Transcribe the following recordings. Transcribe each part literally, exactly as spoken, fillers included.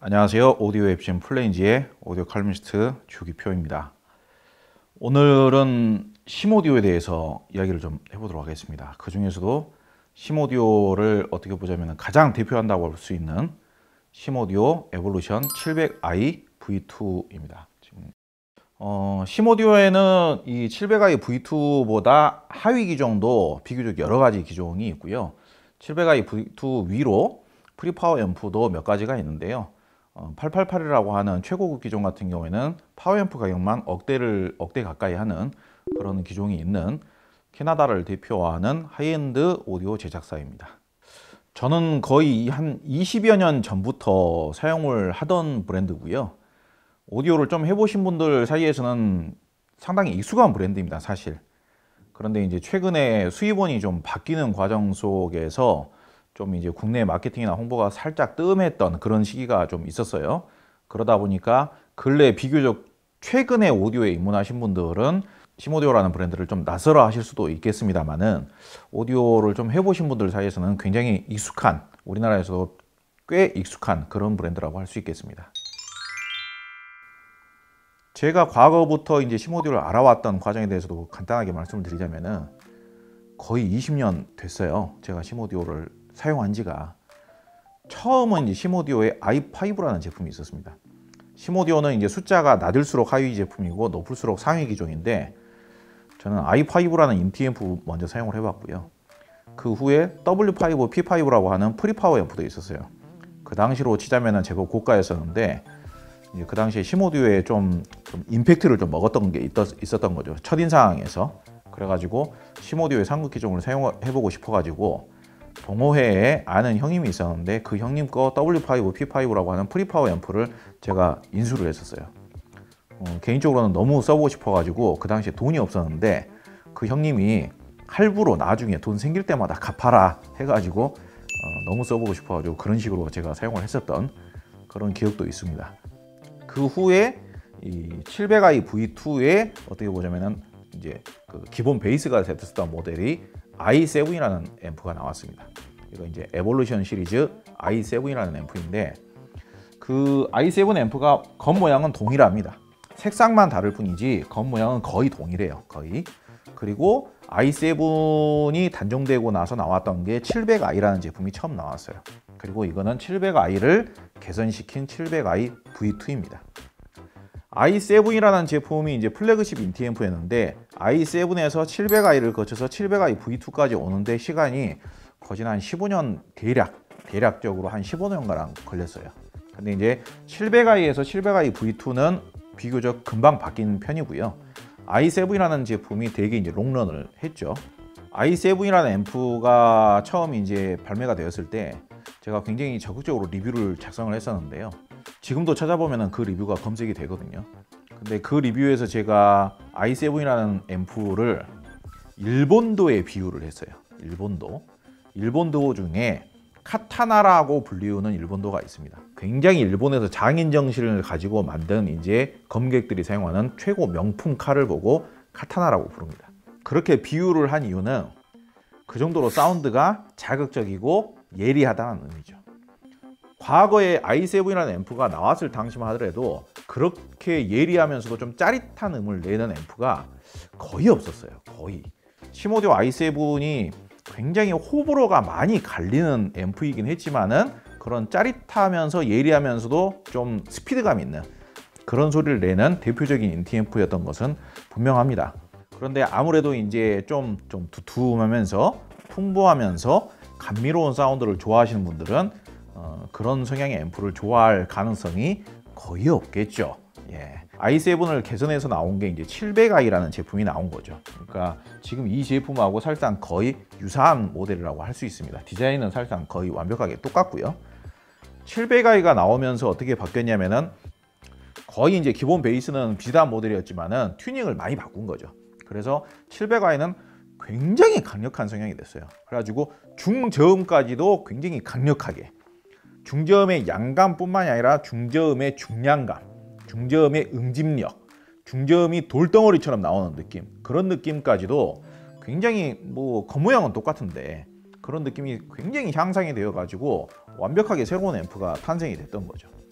안녕하세요. 오디오 앱신 플레인지의 오디오 칼럼니스트 주기표입니다. 오늘은 심오디오에 대해서 이야기를 좀 해보도록 하겠습니다. 그 중에서도 심오디오를 어떻게 보자면 가장 대표한다고 할 수 있는 심오디오 에볼루션 칠백 아이 브이 투입니다. 지금 어, 심오디오에는 이 칠백 아이 브이 투보다 하위 기종도 비교적 여러 가지 기종이 있고요. 칠백 아이 브이 투 위로 프리파워 앰프도 몇 가지가 있는데요. 어, 팔백팔십팔이라고 하는 최고급 기종 같은 경우에는 파워앰프 가격만 억대를 억대 가까이 하는 그런 기종이 있는 캐나다를 대표하는 하이엔드 오디오 제작사입니다. 저는 거의 한 이십여 년 전부터 사용을 하던 브랜드고요. 오디오를 좀 해보신 분들 사이에서는 상당히 익숙한 브랜드입니다, 사실. 그런데 이제 최근에 수입원이 좀 바뀌는 과정 속에서 좀 이제 국내 마케팅이나 홍보가 살짝 뜸했던 그런 시기가 좀 있었어요. 그러다 보니까 근래 비교적 최근에 오디오에 입문하신 분들은 심오디오라는 브랜드를 좀 낯설어 하실 수도 있겠습니다만은 오디오를 좀 해보신 분들 사이에서는 굉장히 익숙한, 우리나라에서도 꽤 익숙한 그런 브랜드라고 할 수 있겠습니다. 제가 과거부터 이제 심오디오를 알아왔던 과정에 대해서도 간단하게 말씀을 드리자면은 거의 이십 년 됐어요. 제가 심오디오를 사용한 지가. 처음은 이제 심오디오의 아이 파이브라는 제품이 있었습니다. 심오디오는 이제 숫자가 낮을수록 하위 제품이고 높을수록 상위 기종인데 저는 아이 파이브라는 인티 앰프 먼저 사용을 해봤고요. 그 후에 더블유 파이브, 피 파이브라고 하는 프리파워 앰프도 있었어요. 그 당시로 치자면 제법 고가였었는데 이제 그 당시에 심오디오에 좀, 좀 임팩트를 좀 먹었던 게 있었, 있었던 거죠. 첫인상에서. 그래가지고 심오디오의 상급 기종을 사용해보고 싶어가지고 동호회에 아는 형님이 있었는데 그 형님 거 더블유 파이브, 피 파이브라고 하는 프리파워 앰프를 제가 인수를 했었어요. 어, 개인적으로는 너무 써보고 싶어가지고 그 당시에 돈이 없었는데 그 형님이 할부로 나중에 돈 생길 때마다 갚아라 해가지고 어, 너무 써보고 싶어가지고 그런 식으로 제가 사용을 했었던 그런 기억도 있습니다. 그 후에 이 칠백 아이 브이 투에 어떻게 보자면은 이제 그 기본 베이스가 됐었던 모델이 아이 세븐이라는 앰프가 나왔습니다. 이거 이제 에볼루션 시리즈 아이 세븐이라는 앰프인데 그 아이 세븐 앰프가 겉모양은 동일합니다. 색상만 다를 뿐이지 겉모양은 거의 동일해요. 거의. 그리고 아이 세븐이 단종되고 나서 나왔던 게 칠백 아이라는 제품이 처음 나왔어요. 그리고 이거는 칠백 아이를 개선시킨 칠백 아이 브이 투입니다. 아이 세븐이라는 제품이 이제 플래그십 인티 앰프였는데 아이 세븐에서 칠백 아이를 거쳐서 칠백 아이 브이 투까지 오는데 시간이 거진 한 십오 년 대략 대략적으로 한 십오 년가량 걸렸어요. 근데 이제 칠백 아이에서 칠백 아이 브이 투는 비교적 금방 바뀐 편이고요. 아이 세븐이라는 제품이 되게 이제 롱런을 했죠. 아이 세븐이라는 앰프가 처음 이제 발매가 되었을 때 제가 굉장히 적극적으로 리뷰를 작성을 했었는데요. 지금도 찾아보면 그 리뷰가 검색이 되거든요. 근데 그 리뷰에서 제가 아이 세븐이라는 앰프를 일본도에 비유를 했어요. 일본도. 일본도 중에 카타나라고 불리우는 일본도가 있습니다. 굉장히 일본에서 장인 정신을 가지고 만든 이제 검객들이 사용하는 최고 명품 칼을 보고 카타나라고 부릅니다. 그렇게 비유를 한 이유는 그 정도로 사운드가 자극적이고 예리하다는 의미죠. 과거에 아이 세븐이라는 앰프가 나왔을 당시만 하더라도 그렇게 예리하면서도 좀 짜릿한 음을 내는 앰프가 거의 없었어요. 거의. 심오디오 아이 세븐이 굉장히 호불호가 많이 갈리는 앰프이긴 했지만은 그런 짜릿하면서 예리하면서도 좀 스피드감 있는 그런 소리를 내는 대표적인 인티 앰프였던 것은 분명합니다. 그런데 아무래도 이제 좀, 좀 두툼하면서 풍부하면서 감미로운 사운드를 좋아하시는 분들은 어, 그런 성향의 앰프를 좋아할 가능성이 거의 없겠죠. 예. 아이 세븐을 개선해서 나온 게 이제 칠백 아이라는 제품이 나온 거죠. 그러니까 지금 이 제품하고 사실상 거의 유사한 모델이라고 할 수 있습니다. 디자인은 사실상 거의 완벽하게 똑같고요. 칠백 아이가 나오면서 어떻게 바뀌었냐면은 거의 이제 기본 베이스는 비슷한 모델이었지만은 튜닝을 많이 바꾼 거죠. 그래서 칠백 아이는 굉장히 강력한 성향이 됐어요. 그래가지고 중저음까지도 굉장히 강력하게, 중저음의 양감뿐만이 아니라 중저음의 중량감, 중저음의 응집력, 중저음이 돌덩어리처럼 나오는 느낌, 그런 느낌까지도 굉장히 뭐 겉모양은 똑같은데 그런 느낌이 굉장히 향상이 되어 가지고 완벽하게 새로운 앰프가 탄생이 됐던 거죠.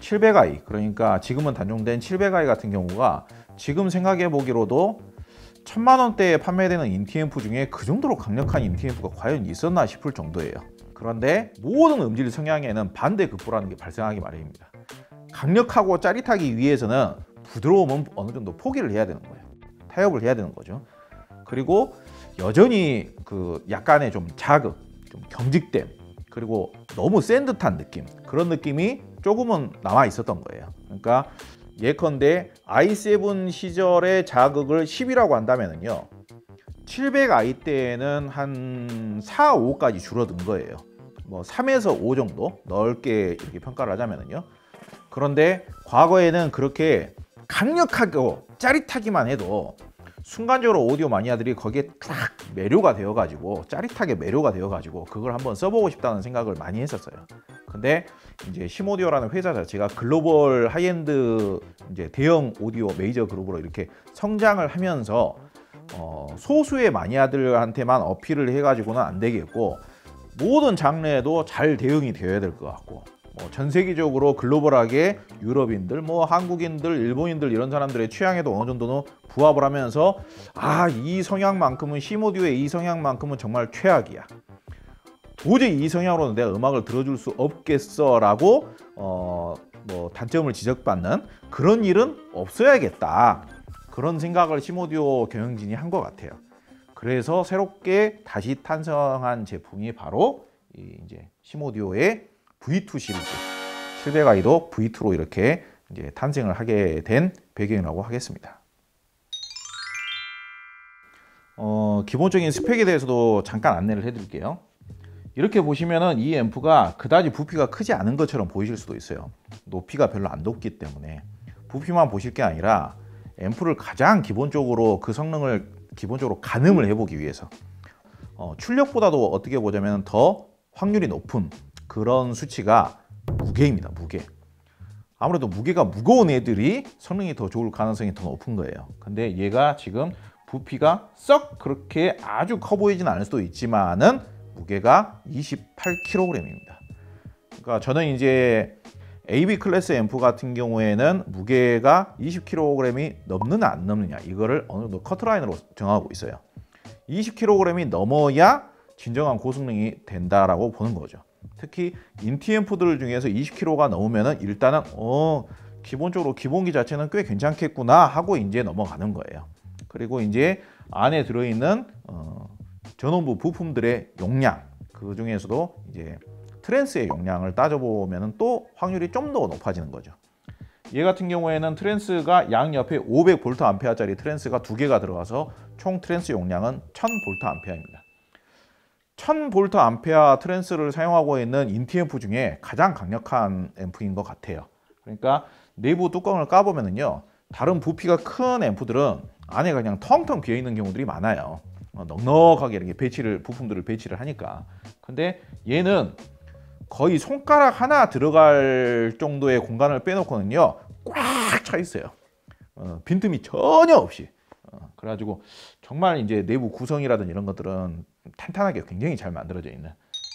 칠백 아이, 그러니까 지금은 단종된 칠백 아이 같은 경우가 지금 생각해 보기로도 천만 원대에 판매되는 인티앰프 중에 그 정도로 강력한 인티앰프가 과연 있었나 싶을 정도예요. 그런데 모든 음질 성향에는 반대급부라는 게 발생하기 마련입니다. 강력하고 짜릿하기 위해서는 부드러움은 어느 정도 포기를 해야 되는 거예요. 타협을 해야 되는 거죠. 그리고 여전히 그 약간의 좀 자극, 좀 경직됨, 그리고 너무 센 듯한 느낌, 그런 느낌이 조금은 남아 있었던 거예요. 그러니까 예컨대 아이 세븐 시절의 자극을 십이라고 한다면요, 칠백 아이 때에는 한 사, 오까지 줄어든 거예요. 뭐 삼에서 오 정도 넓게 이렇게 평가를 하자면요. 그런데 과거에는 그렇게 강력하고 짜릿하기만 해도 순간적으로 오디오 마니아들이 거기에 딱 매료가 되어 가지고, 짜릿하게 매료가 되어 가지고 그걸 한번 써보고 싶다는 생각을 많이 했었어요. 근데 이제 심오디오라는 회사 자체가 글로벌 하이엔드 이제 대형 오디오 메이저 그룹으로 이렇게 성장을 하면서 어, 소수의 마니아들한테만 어필을 해가지고는 안 되겠고, 모든 장르에도 잘 대응이 되어야 될 것 같고, 뭐 전 세계적으로 글로벌하게 유럽인들, 뭐 한국인들, 일본인들 이런 사람들의 취향에도 어느 정도는 부합을 하면서, 아, 이 성향만큼은, 심오디오의 이 성향만큼은 정말 최악이야, 도저히 이 성향으로는 내가 음악을 들어줄 수 없겠어 라고 어, 뭐 단점을 지적받는 그런 일은 없어야겠다, 그런 생각을 심오디오 경영진이 한 것 같아요. 그래서 새롭게 다시 탄생한 제품이 바로 이 이제 심오디오의 브이 투 시리즈, 칠백 아이도 브이 투로 이렇게 이제 탄생을 하게 된 배경이라고 하겠습니다. 어, 기본적인 스펙에 대해서도 잠깐 안내를 해드릴게요. 이렇게 보시면은 이 앰프가 그다지 부피가 크지 않은 것처럼 보이실 수도 있어요. 높이가 별로 안 높기 때문에. 부피만 보실 게 아니라 앰프를 가장 기본적으로 그 성능을 기본적으로 가늠을 해보기 위해서 어, 출력보다도 어떻게 보자면 더 확률이 높은 그런 수치가 무게입니다. 무게. 아무래도 무게가 무거운 애들이 성능이 더 좋을 가능성이 더 높은 거예요. 근데 얘가 지금 부피가 썩 그렇게 아주 커 보이진 않을 수도 있지만은 무게가 이십팔 킬로그램입니다. 그러니까 저는 이제 에이비 클래스 앰프 같은 경우에는 무게가 이십 킬로그램이 넘느냐 안 넘느냐, 이거를 어느 정도 커트라인으로 정하고 있어요. 이십 킬로그램이 넘어야 진정한 고성능이 된다라고 보는 거죠. 특히 인티 앰프들 중에서 이십 킬로그램가 넘으면은 일단은 어 기본적으로 기본기 자체는 꽤 괜찮겠구나 하고 이제 넘어가는 거예요. 그리고 이제 안에 들어있는 어, 전원부 부품들의 용량, 그 중에서도 이제 트랜스의 용량을 따져보면 또 확률이 좀 더 높아지는 거죠. 얘 같은 경우에는 트랜스가 양옆에 오백 볼트 암페어짜리 트랜스가 두 개가 들어가서 총 트랜스 용량은 천 볼트 암페어입니다. 천 볼트 암페어 트랜스를 사용하고 있는 인티 앰프 중에 가장 강력한 앰프인 것 같아요. 그러니까 내부 뚜껑을 까보면요, 다른 부피가 큰 앰프들은 안에 그냥 텅텅 비어 있는 경우들이 많아요. 넉넉하게 이렇게 배치를, 부품들을 배치를 하니까. 근데 얘는 거의 손가락 하나 들어갈 정도의 공간을 빼놓고는요, 꽉 차 있어요. 어, 빈틈이 전혀 없이. 어, 그래가지고 정말 이제 내부 구성이라든 이런 것들은 탄탄하게 굉장히 잘 만들어져 있는.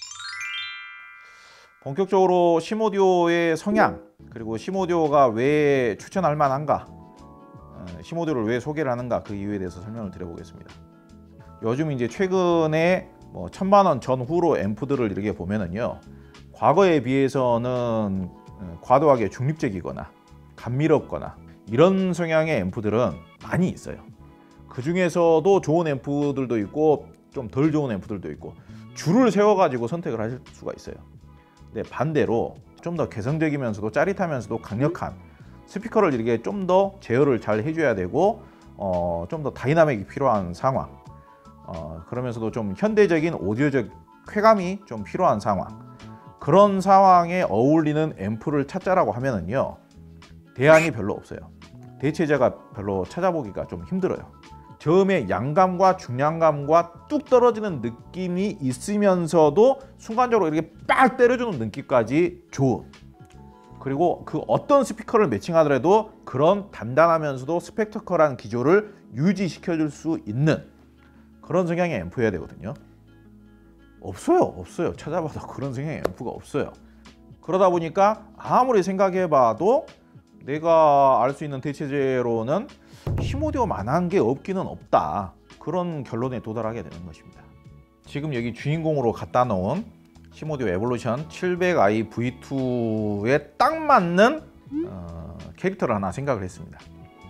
본격적으로 심오디오의 성향, 그리고 심오디오가 왜 추천할 만한가, 어, 심오디오를 왜 소개를 하는가, 그 이유에 대해서 설명을 드려보겠습니다. 요즘 이제 최근에 뭐 천만 원 전후로 앰프들을 이렇게 보면은요, 과거에 비해서는 과도하게 중립적이거나 감미롭거나 이런 성향의 앰프들은 많이 있어요. 그 중에서도 좋은 앰프들도 있고 좀 덜 좋은 앰프들도 있고 줄을 세워가지고 선택을 하실 수가 있어요. 근데 반대로 좀 더 개성적이면서도 짜릿하면서도 강력한 스피커를 이렇게 좀 더 제어를 잘 해줘야 되고 어, 좀 더 다이나믹이 필요한 상황, 어, 그러면서도 좀 현대적인 오디오적 쾌감이 좀 필요한 상황, 그런 상황에 어울리는 앰프를 찾자라고 하면은요, 대안이 별로 없어요. 대체제가 별로 찾아보기가 좀 힘들어요. 저음의 양감과 중량감과 뚝 떨어지는 느낌이 있으면서도 순간적으로 이렇게 빡 때려주는 느낌까지 좋은, 그리고 그 어떤 스피커를 매칭하더라도 그런 단단하면서도 스펙터클한 기조를 유지시켜줄 수 있는 그런 성향의 앰프여야 되거든요. 없어요. 없어요. 찾아봐도 그런 성향의 앰프가 없어요. 그러다 보니까 아무리 생각해봐도 내가 알 수 있는 대체제로는 히모디오만한 게 없기는 없다. 그런 결론에 도달하게 되는 것입니다. 지금 여기 주인공으로 갖다 놓은 히모디오 에볼루션 칠백 아이 브이 투에 딱 맞는 어, 캐릭터를 하나 생각을 했습니다.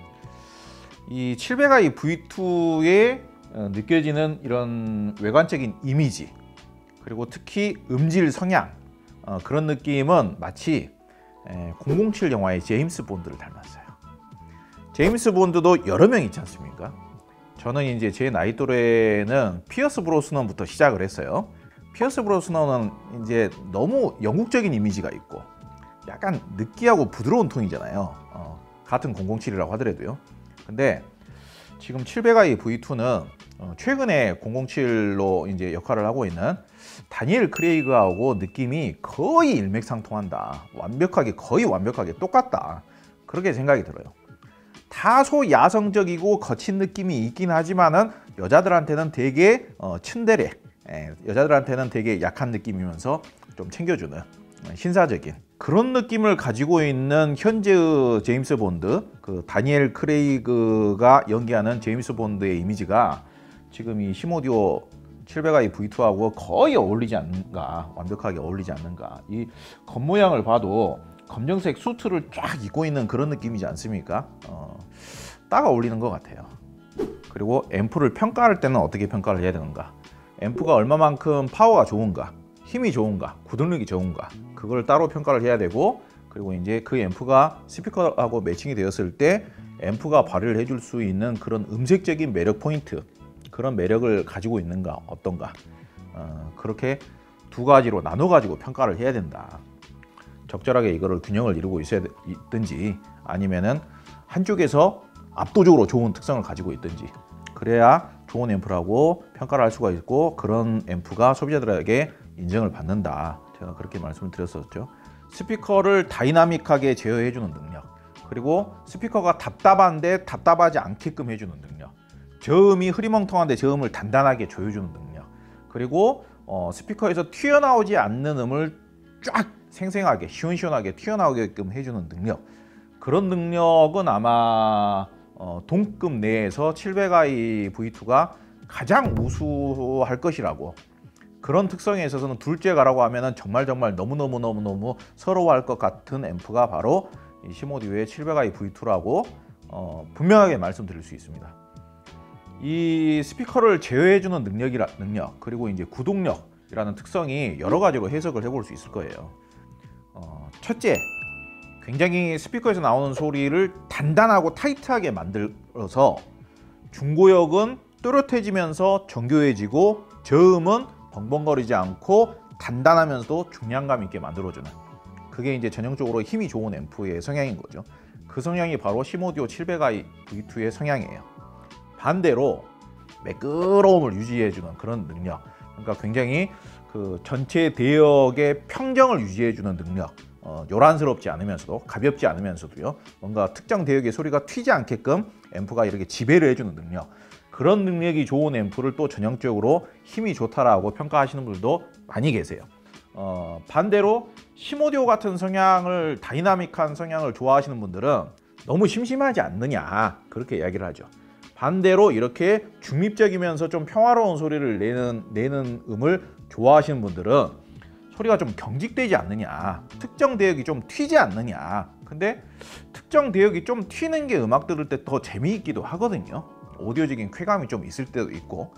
이 칠백 아이 브이 투에 어, 느껴지는 이런 외관적인 이미지, 그리고 특히 음질 성향, 어, 그런 느낌은 마치 에, 공공칠 영화의 제임스 본드를 닮았어요. 제임스 본드도 여러 명 있지 않습니까? 저는 이제 제 나이 또래는 피어스 브로스넌부터 시작을 했어요. 피어스 브로스넌은 이제 너무 영국적인 이미지가 있고 약간 느끼하고 부드러운 톤이잖아요. 어, 같은 공공칠이라고 하더라도요. 근데 지금 칠백 아이 브이 투는 어, 최근에 공공칠로 이제 역할을 하고 있는 다니엘 크레이그하고 느낌이 거의 일맥상통한다. 완벽하게, 거의 완벽하게 똑같다. 그렇게 생각이 들어요. 다소 야성적이고 거친 느낌이 있긴 하지만은 여자들한테는 되게 어, 츤데레, 예, 여자들한테는 되게 약한 느낌이면서 좀 챙겨주는 어, 신사적인 그런 느낌을 가지고 있는 현재의 제임스 본드, 그 다니엘 크레이그가 연기하는 제임스 본드의 이미지가 지금 이 히모디오 칠백 아이 브이 투하고 거의 어울리지 않는가, 완벽하게 어울리지 않는가. 이 겉모양을 봐도 검정색 수트를 쫙 입고 있는 그런 느낌이지 않습니까? 어, 딱 어울리는 것 같아요. 그리고 앰프를 평가할 때는 어떻게 평가를 해야 되는가? 앰프가 얼마만큼 파워가 좋은가, 힘이 좋은가, 구동력이 좋은가, 그걸 따로 평가를 해야 되고, 그리고 이제 그 앰프가 스피커하고 매칭이 되었을 때 앰프가 발휘를 해줄 수 있는 그런 음색적인 매력 포인트, 그런 매력을 가지고 있는가, 어떤가, 어, 그렇게 두 가지로 나눠 가지고 평가를 해야 된다. 적절하게 이거를 균형을 이루고 있어야 있든지, 아니면은 한쪽에서 압도적으로 좋은 특성을 가지고 있든지, 그래야 좋은 앰프라고 평가를 할 수가 있고, 그런 앰프가 소비자들에게 인정을 받는다. 제가 그렇게 말씀을 드렸었죠. 스피커를 다이나믹하게 제어해 주는 능력, 그리고 스피커가 답답한데 답답하지 않게끔 해주는 능력, 저음이 흐리멍텅한데 저음을 단단하게 조여주는 능력, 그리고 어, 스피커에서 튀어나오지 않는 음을 쫙 생생하게 시원시원하게 튀어나오게끔 해주는 능력, 그런 능력은 아마 어, 동급 내에서 칠백 아이 브이 투가 가장 우수할 것이라고, 그런 특성에 있어서는 둘째가라고 하면 정말 정말 너무너무너무너무 서러워할 것 같은 앰프가 바로 이 히모디오의 칠백 아이 브이 투라고 어, 분명하게 말씀드릴 수 있습니다. 이 스피커를 제어해주는 능력이라, 능력, 그리고 이제 구동력이라는 특성이 여러 가지로 해석을 해볼 수 있을 거예요. 어, 첫째, 굉장히 스피커에서 나오는 소리를 단단하고 타이트하게 만들어서 중고역은 또렷해지면서 정교해지고 저음은 벙벙거리지 않고 단단하면서도 중량감 있게 만들어주는, 그게 이제 전형적으로 힘이 좋은 앰프의 성향인 거죠. 그 성향이 바로 히모디오 칠백 아이 브이 투의 성향이에요. 반대로 매끄러움을 유지해주는 그런 능력, 그러니까 굉장히 그 전체 대역의 평정을 유지해주는 능력, 어, 요란스럽지 않으면서도 가볍지 않으면서도요, 뭔가 특정 대역의 소리가 튀지 않게끔 앰프가 이렇게 지배를 해주는 능력, 그런 능력이 좋은 앰프를 또 전형적으로 힘이 좋다라고 평가하시는 분들도 많이 계세요. 어, 반대로 히모디오 같은 성향을, 다이나믹한 성향을 좋아하시는 분들은 너무 심심하지 않느냐, 그렇게 이야기를 하죠. 반대로 이렇게 중립적이면서 좀 평화로운 소리를 내는, 내는 음을 좋아하시는 분들은 소리가 좀 경직되지 않느냐, 특정 대역이 좀 튀지 않느냐. 근데 특정 대역이 좀 튀는 게 음악 들을 때 더 재미있기도 하거든요. 오디오적인 쾌감이 좀 있을 때도 있고,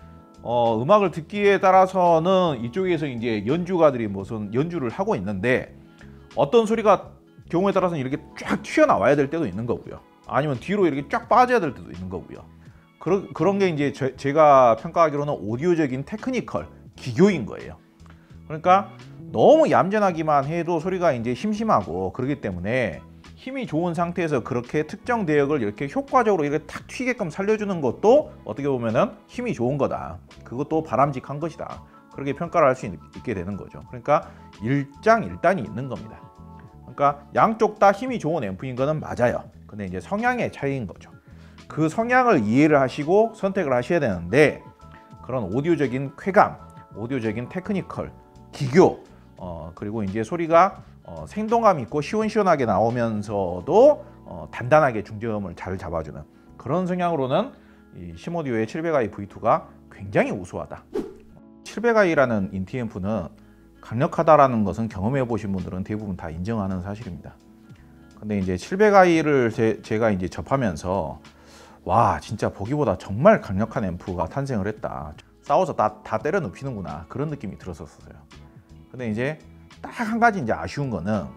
어, 음악을 듣기에 따라서는 이쪽에서 이제 연주가들이 무슨 연주를 하고 있는데 어떤 소리가 경우에 따라서는 이렇게 쫙 튀어나와야 될 때도 있는 거고요. 아니면 뒤로 이렇게 쫙 빠져야 될 때도 있는 거고요. 그런 그런 게 이제 제, 제가 평가하기로는 오디오적인 테크니컬 기교인 거예요. 그러니까 너무 얌전하기만 해도 소리가 이제 심심하고, 그렇기 때문에 힘이 좋은 상태에서 그렇게 특정 대역을 이렇게 효과적으로 이렇게 탁 튀게끔 살려주는 것도 어떻게 보면은 힘이 좋은 거다. 그것도 바람직한 것이다. 그렇게 평가를 할 수 있게 되는 거죠. 그러니까 일장일단이 있는 겁니다. 그러니까 양쪽 다 힘이 좋은 앰프인 거는 맞아요. 근데 이제 성향의 차이인 거죠. 그 성향을 이해를 하시고 선택을 하셔야 되는데, 그런 오디오적인 쾌감, 오디오적인 테크니컬, 기교, 어, 그리고 이제 소리가 어, 생동감 있고 시원시원하게 나오면서도 어, 단단하게 중저음을 잘 잡아주는 그런 성향으로는 이 시모디오의 칠백 아이 브이 투가 굉장히 우수하다. 칠백 아이라는 인티앰프는 강력하다라는 것은 경험해 보신 분들은 대부분 다 인정하는 사실입니다. 근데 이제 칠백 아이를 제, 제가 이제 접하면서 와, 진짜 보기보다 정말 강력한 앰프가 탄생을 했다. 싸워서 다, 다 때려 눕히는구나, 그런 느낌이 들었었어요. 근데 이제 딱 한 가지 이제 아쉬운 거는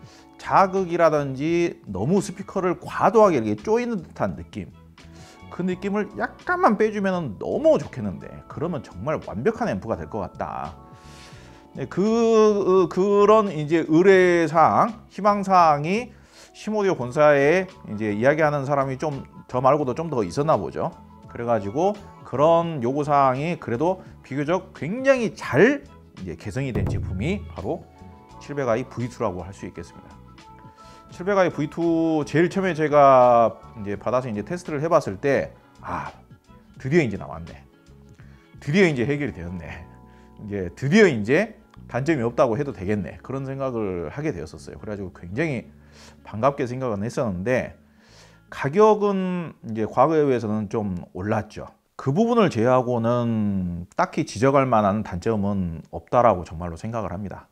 자극이라든지 너무 스피커를 과도하게 이렇게 쪼이는 듯한 느낌, 그 느낌을 약간만 빼주면 너무 좋겠는데, 그러면 정말 완벽한 앰프가 될 것 같다. 네, 그 그런 이제 의뢰사항, 희망사항이 시모디오 본사에 이제 이야기하는 사람이 좀 저 말고도 좀 더 있었나 보죠. 그래가지고 그런 요구사항이 그래도 비교적 굉장히 잘 이제 개성이 된 제품이 바로 칠백 아이 브이 투라고 할 수 있겠습니다. 칠백 아이 브이 투 제일 처음에 제가 이제 받아서 이제 테스트를 해봤을 때, 아, 드디어 이제 나왔네. 드디어 이제 해결이 되었네. 이제 드디어 이제 단점이 없다고 해도 되겠네. 그런 생각을 하게 되었었어요. 그래가지고 굉장히 반갑게 생각은 했었는데, 가격은 이제 과거에 비해서는 좀 올랐죠. 그 부분을 제외하고는 딱히 지적할 만한 단점은 없다라고 정말로 생각을 합니다.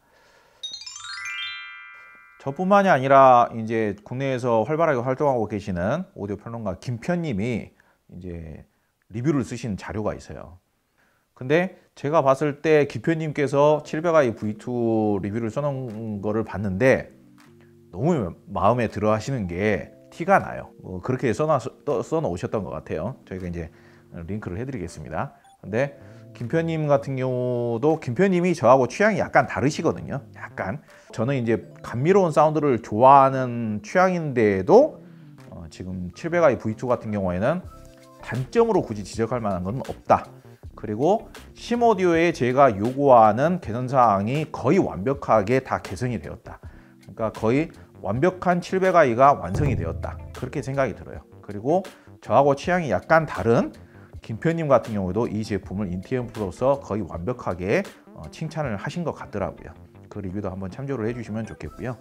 저뿐만이 아니라 이제 국내에서 활발하게 활동하고 계시는 오디오 평론가 김편님이 이제 리뷰를 쓰신 자료가 있어요. 근데 제가 봤을 때 김편님께서 칠백 아이 브이 투 리뷰를 써놓은 거를 봤는데 너무 마음에 들어 하시는 게 티가 나요. 뭐 그렇게 써놔, 써놓으셨던 것 같아요. 저희가 이제 링크를 해드리겠습니다. 근데 김편님 같은 경우도, 김편님이 저하고 취향이 약간 다르시거든요. 약간 저는 이제 감미로운 사운드를 좋아하는 취향인데도 어, 지금 칠백 아이 브이 투 같은 경우에는 단점으로 굳이 지적할 만한 건 없다. 그리고 시모디오에 제가 요구하는 개선사항이 거의 완벽하게 다 개선이 되었다. 그러니까 거의 완벽한 칠백 아이가 완성이 되었다, 그렇게 생각이 들어요. 그리고 저하고 취향이 약간 다른 김편님 같은 경우도 이 제품을 인티앰프로서 거의 완벽하게 어, 칭찬을 하신 것 같더라고요. 그 리뷰도 한번 참조를 해주시면 좋겠고요.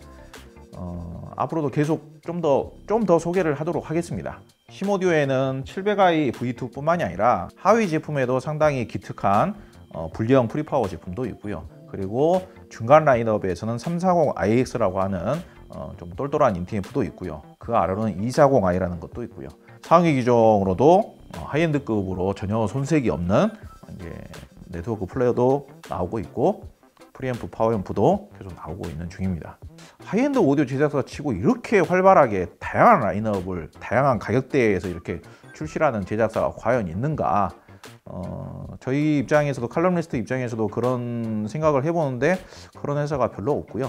어, 앞으로도 계속 좀 더 좀 더 소개를 하도록 하겠습니다. 시모디오에는 칠백 아이 브이 투 뿐만이 아니라 하위 제품에도 상당히 기특한 어, 분리형 프리파워 제품도 있고요. 그리고 중간 라인업에서는 삼백사십 아이엑스라고 하는 어, 좀 똘똘한 인티앰프도 있고요. 그 아래로는 이백사십 아이라는 것도 있고요. 상위 기종으로도 어, 하이엔드급으로 전혀 손색이 없는 이제 네트워크 플레이어도 나오고 있고, 프리앰프, 파워앰프도 계속 나오고 있는 중입니다. 하이엔드 오디오 제작사 치고 이렇게 활발하게 다양한 라인업을 다양한 가격대에서 이렇게 출시하는 제작사가 과연 있는가? 어, 저희 입장에서도, 칼럼니스트 입장에서도 그런 생각을 해보는데 그런 회사가 별로 없고요.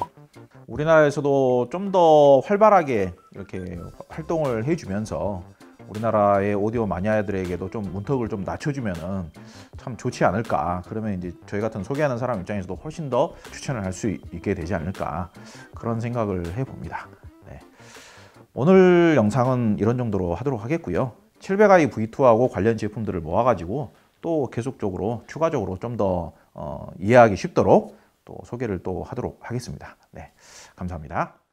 우리나라에서도 좀 더 활발하게 이렇게 활동을 해주면서 우리나라의 오디오 마니아들에게도 좀 문턱을 좀 낮춰주면은 참 좋지 않을까. 그러면 이제 저희 같은 소개하는 사람 입장에서도 훨씬 더 추천을 할 수 있게 되지 않을까, 그런 생각을 해봅니다. 네. 오늘 영상은 이런 정도로 하도록 하겠고요. 칠백 아이 브이 투하고 관련 제품들을 모아가지고 또 계속적으로 추가적으로 좀 더 어, 이해하기 쉽도록 또 소개를 또 하도록 하겠습니다. 네, 감사합니다.